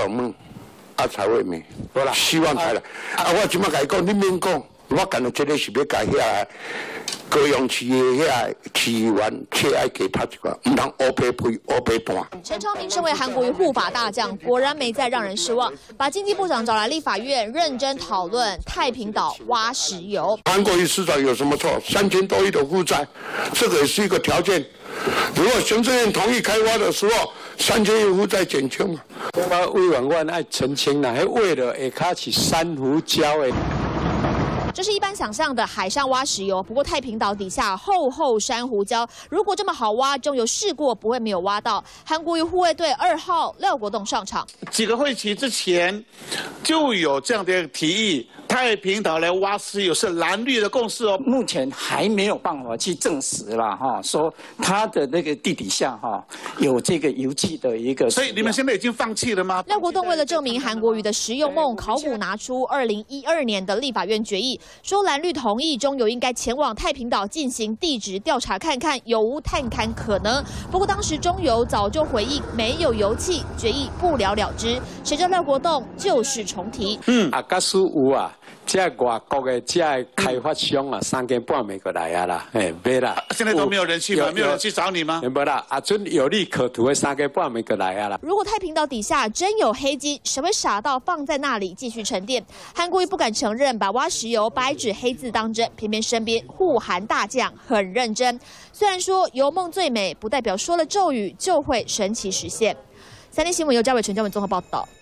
老问，才会美，好啦，希望才来。我即摆甲伊讲，你免讲，我干到这个是要甲遐高雄市的遐市议员，切爱给他一个，唔通乌白配乌白半。 陈昌明身为韩国瑜护法大将，果然没再让人失望，把经济部长找来立法院认真讨论太平岛挖石油。 韩国瑜市长有什么错？3000多亿的负债，这个也是一个条件。如果行政院同意开挖的时候，3000亿负债减轻嘛。 我委员我爱澄清啦，为了下骹是珊瑚礁的。 这是一般想象的海上挖石油，不过太平岛底下厚厚珊瑚礁，如果这么好挖，中油试过不会没有挖到。韩国瑜护卫队2号廖国栋上场， 几个会期之前就有这样的提议，太平岛来挖石油是蓝绿的共识哦。 目前还没有办法去证实啦，说它的那个地底下有这个油气的一个。 所以你们现在已经放弃了吗？ 廖国栋为了证明韩国瑜的实用梦，考古拿出2012年的立法院决议。说蓝绿同意中油应该前往太平岛进行地质调查，看看有无探勘可能。不过当时中油早就回应没有油气，决议不了了之。谁知廖国栋就是重提。 假使有啊，这外国的这开发商啊，3更半暝过来啊啦，没啦。 现在都没有人去吗？没有人去找你吗？ 没啦，准有利可图的3更半暝过来啊啦。 如果太平岛底下真有黑金，谁会傻到放在那里继续沉淀？韩国瑜不敢承认，把挖石油白纸黑字当真，偏偏身边护韩大将很认真。虽然说油梦最美，不代表说了咒语就会神奇实现。3立新闻由嘉伟、陈嘉文综合报道。